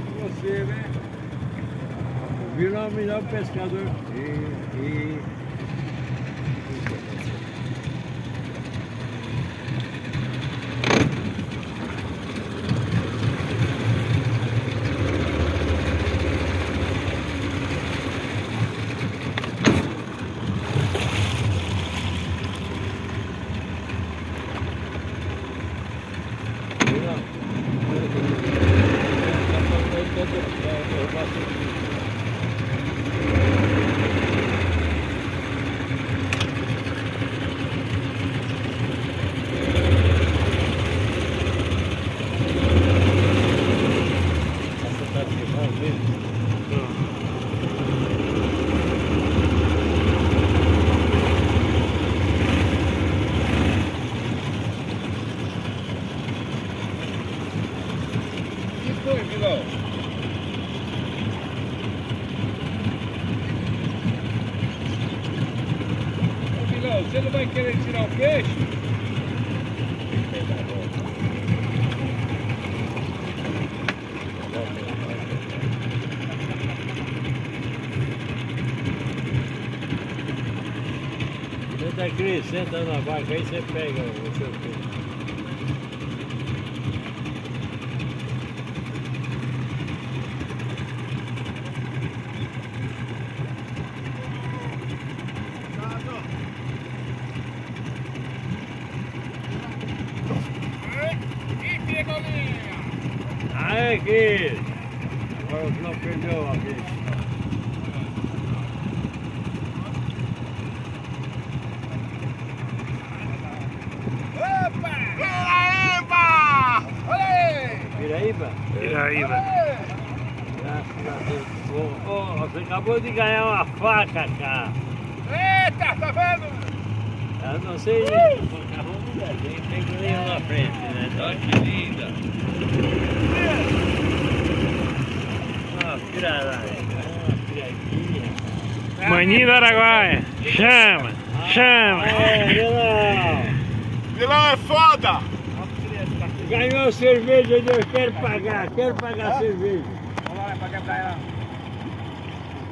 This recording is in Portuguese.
quanto você, né? Virou o melhor pescador. Foi, Vilão. Ô, Vilão, você não vai querer tirar o peixe? Senta aqui, senta na barca aí você pega o seu peixe. Aí, aqui! Agora o João perdeu a vez. Opa! Piraíba! Olha aí! Piraíba? Piraíba. Graças a Deus. Você acabou de ganhar uma faca, cara. Eita, tá vendo? Eu não sei. Tem que ir lá na frente, né? Olha que linda! Uma piraquinha. Maninho do Araguaia. Chama, chama. Vilão! Vilão é foda! Ganhou cerveja, eu quero pagar a cerveja. Vamos lá, vai pagar pra ela.